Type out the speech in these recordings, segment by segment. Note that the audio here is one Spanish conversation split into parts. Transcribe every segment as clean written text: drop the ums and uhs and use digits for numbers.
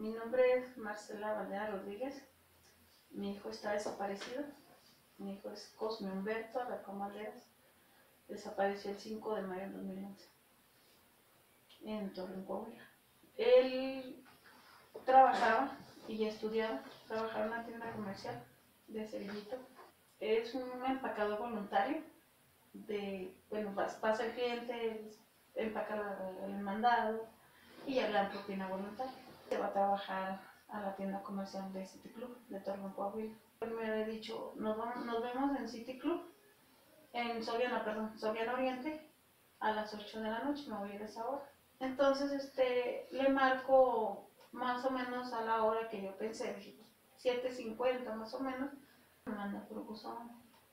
Mi nombre es Marcela Valera Rodríguez. Mi hijo está desaparecido. Mi hijo es Cosme Humberto Alarcón Valderas. Desapareció el 5 de mayo de 2011 en Torreón, Coahuila. Él trabajaba y estudiaba, trabajaba en una tienda comercial de Cerillito. Es un empacador voluntario. Pasa el cliente, empaca el mandado y ya le dan propina voluntaria. Se va a trabajar a la tienda comercial de City Club de Torreón, Coahuila. Me había dicho, nos vemos en City Club, en Soriana Oriente, a las 8 de la noche, me voy a ir a esa hora. Entonces le marco más o menos a la hora que yo pensé, dije, 7:50 más o menos, me manda por buzón.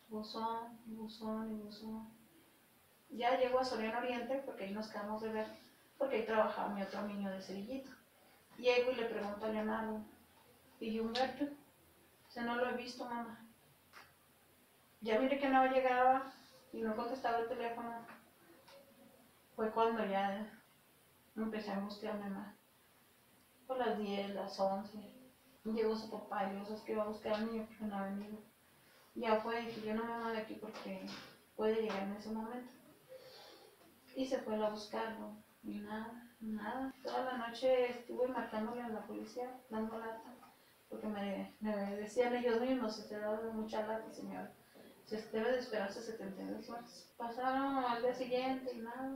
Ya llego a Soriana Oriente, porque ahí nos quedamos de ver, porque ahí trabajaba mi otro niño de Cerillito. Llego y le pregunto a Leonardo, ¿y Humberto? No lo he visto, mamá. Ya miré que no llegaba y no contestaba el teléfono. Fue cuando ya empecé a angustiarme más. Por las 10, las 11. Llegó su papá y yo que iba a buscar al niño porque no ha venido. Ya fue, dije, yo no me voy de aquí porque puede llegar en ese momento. Y se fue a buscarlo. Y nada. Toda la noche estuve marcándole a la policía, dando lata. Porque me decían ellos mismos, se te da mucha lata, señora. Se debe de esperarse 72 horas. Pasaron al día siguiente y nada.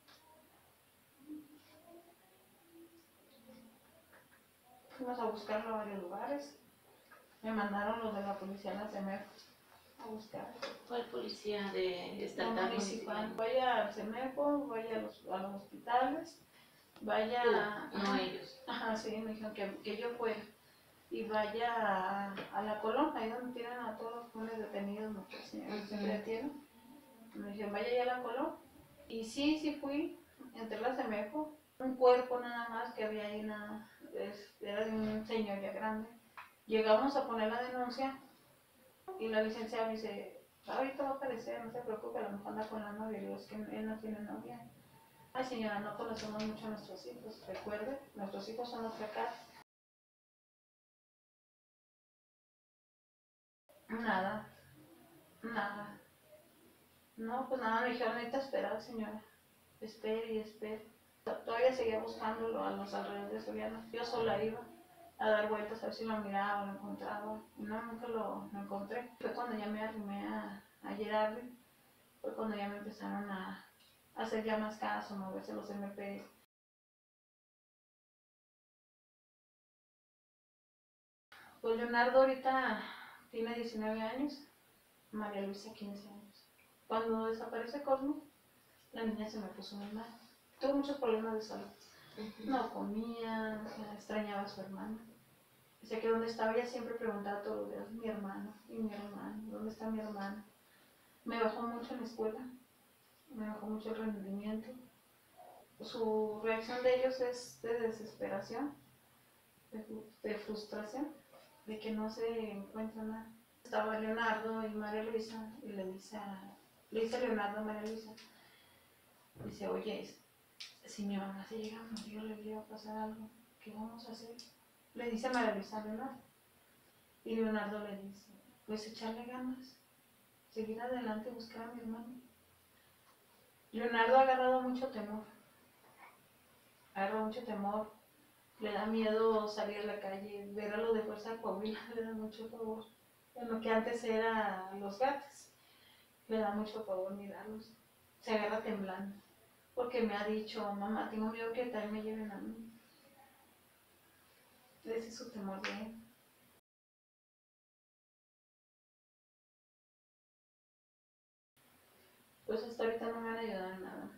Fuimos a buscarlo a varios lugares. Me mandaron los de la policía en la CEMEFO a buscar. ¿Cuál policía de estatal municipal? Vaya al CEMEFO, vaya a los hospitales, vaya... Tú, no ellos. Ajá, sí, me dijeron que yo fuera. Y vaya a la Colón, ahí donde tienen a todos los jóvenes detenidos, nuestros señores siempre detienen. Me dijeron, vaya ya a la Colón. Y sí fui, entré a la CEMEFO, un cuerpo nada más que había ahí, era de un señor ya grande. Llegamos a poner la denuncia y la licenciada me dice, ahorita va a aparecer, no se preocupe, a lo mejor anda con la novia. Y digo, es que él no tiene novia. Ay, señora, no conocemos mucho a nuestros hijos, recuerde, nuestros hijos son nuestra casa. Nada. No, pues nada, me dijeron, necesita esperar, señora. Espere y espere. Todavía seguía buscándolo a los alrededores de Soriana. Yo sola iba a dar vueltas a ver si lo miraba o lo encontraba. Y no, nunca lo encontré. Fue cuando ya me arrimé a Gerardi. Fue cuando ya me empezaron a hacer ya más caso, moverse los MP. Pues Leonardo ahorita tiene 19 años, María Luisa 15 años. Cuando desaparece Cosmo, la niña se me puso muy mal. Tuvo muchos problemas de salud. No comía, extrañaba a su hermano. Decía que donde estaba, ella siempre preguntaba todos los días, mi hermano, ¿dónde está mi hermano? Me bajó mucho en la escuela, me bajó mucho el rendimiento. Su reacción de ellos es de desesperación, de frustración, de que no se encuentra nada. Estaba Leonardo y María Luisa, y le dice Leonardo a María Luisa, dice, oye, si mi mamá se llega a morir, le llega a pasar algo, ¿qué vamos a hacer? Le dice María Luisa a Leonardo. Y Leonardo le dice, pues echarle ganas, seguir adelante y buscar a mi hermano. Leonardo ha agarrado mucho temor, le da miedo salir a la calle, ver a los de Fuerza de Coahuila, le da mucho pavor. En lo que antes era los gatos, le da mucho pavor mirarlos, se agarra temblando, porque me ha dicho, mamá, tengo miedo que también me lleven a mí. Ese es su temor de él. Pues hasta ahorita no me han ayudado en nada.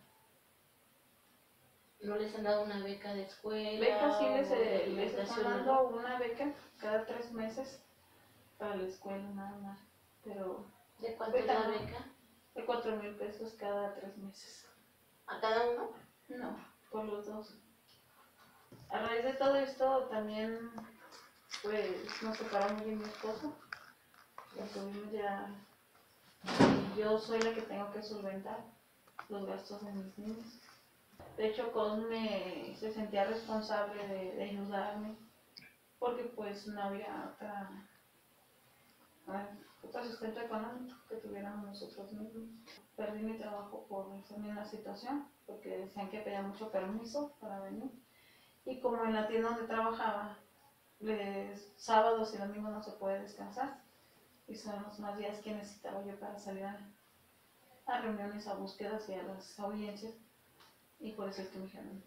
¿No les han dado una beca de escuela? Beca sí les están dando una beca cada 3 meses para la escuela nada más. Pero ¿De cuánto es la beca? De 4,000 pesos cada 3 meses. ¿A cada uno? No, por los dos. A raíz de todo esto también pues nos separamos de mi esposo. Tuvimos ya, yo soy la que tengo que solventar los gastos de mis niños. De hecho, Cosme se sentía responsable de ayudarme, porque pues no había otro sustento económico que tuviéramos nosotros mismos. Perdí mi trabajo por esa misma situación, porque decían que pedía mucho permiso para venir. Y como en la tienda donde trabajaba, sábados y domingos no se puede descansar. Y son los más días que necesitaba yo para salir a reuniones, a búsquedas y a las audiencias. Y por eso es que me dijeron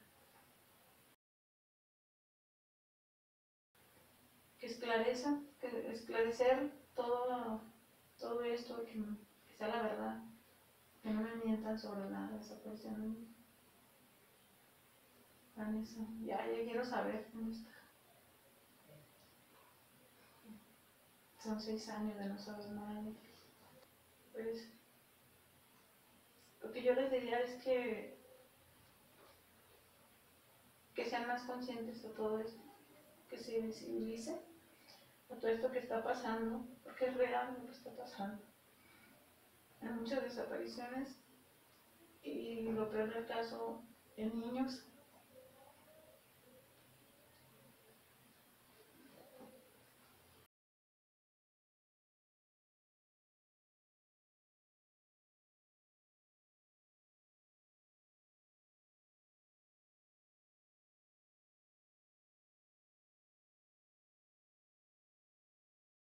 que esclarecer todo esto, que sea la verdad, que no me mientan sobre la desaparición de mi Vanessa. Ya quiero saber cómo está. Son 6 años de no saber nada de ella. Pues, lo que yo les diría es que sean más conscientes de todo esto, que se visibilice a todo esto que está pasando, porque es real lo que está pasando. Hay muchas desapariciones y lo peor del caso en niños